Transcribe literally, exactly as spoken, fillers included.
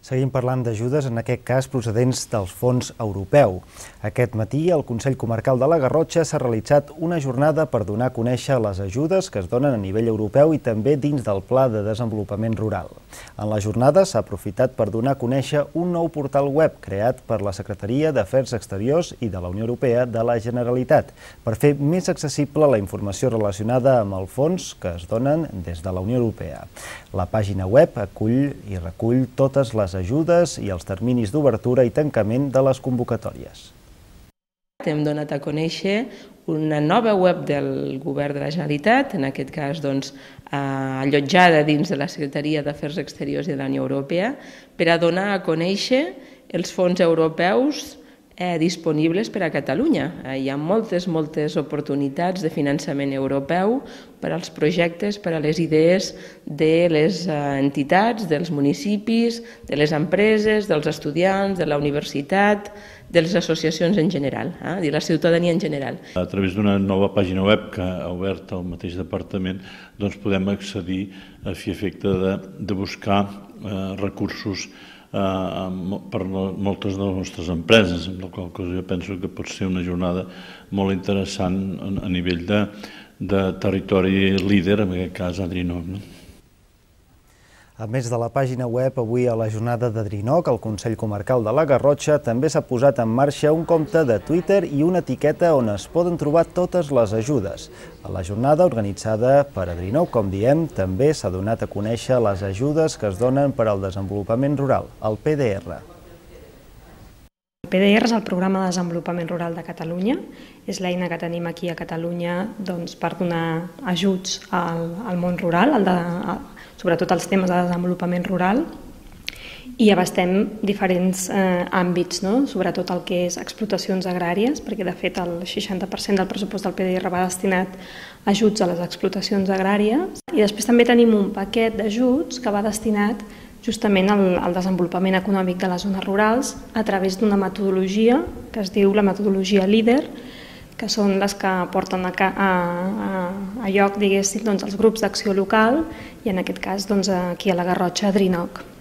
Seguim parlant d'ajudes, en aquest cas procedents dels fons europeu. Aquest matí, al Consell Comarcal de la Garrotxa s'ha realitzat una jornada per donar a conèixer les ajudes que es donen a nivell europeu i també dins del Pla de Desenvolupament Rural. En la jornada s'ha aprofitat per donar a conèixer un nou portal web creat per la Secretaria d'Afers Exteriors i de la Unió Europea de la Generalitat per fer més accessible la informació relacionada amb els fons que es donen des de la Unió Europea. La pàgina web acull i recull totes les ajudes i els terminis d'obertura i tancament de les convocatòries. Hem donat a conèixer una nova web del Govern de la Generalitat, en aquest cas doncs, allotjada dins de la Secretaria d'Afers Exteriors de la Unió Europea, per a donar a conèixer els fons europeus Eh, disponibles per a Catalunya. Eh, hi ha moltes, moltes oportunitats de finançament europeu per als projectes, per a les idees de les eh, entitats, dels municipis, de les empreses, dels estudiants, de la universitat, de les associacions en general, eh, de la ciutadania en general. A través d'una nova pàgina web que ha obert el mateix departament, doncs podem accedir a fi efecte de, de buscar eh, recursos per moltes de les nostres empreses, amb la qual cosa jo penso que pot ser una jornada molt interessant a nivell de, de territori líder, en aquest cas Adrinoc. No? A més de la pàgina web, avui a la jornada d'Adrinoc, el Consell Comarcal de la Garrotxa també s'ha posat en marxa un compte de Twitter i una etiqueta on es poden trobar totes les ajudes. A la jornada organitzada per Adrinoc, com diem, també s'ha donat a conèixer les ajudes que es donen per al desenvolupament rural, el P D R. El P D R és el Programa de Desenvolupament Rural de Catalunya. És l'eina que tenim aquí a Catalunya doncs, per donar ajuts al, al món rural, al de, a, sobretot als temes de desenvolupament rural, i abastem diferents eh, àmbits, no? Sobretot el que és explotacions agràries, perquè de fet el seixanta per cent del pressupost del P D R va destinat a ajuts a les explotacions agràries, i després també tenim un paquet d'ajuts que va destinat justament al, al desenvolupament econòmic de les zones rurals a través d'una metodologia que es diu la metodologia LEADER, que són les que porten a, a, a lloc, diguéssim, doncs, els grups d'acció local i en aquest cas doncs, aquí a la Garrotxa, Adrinoc.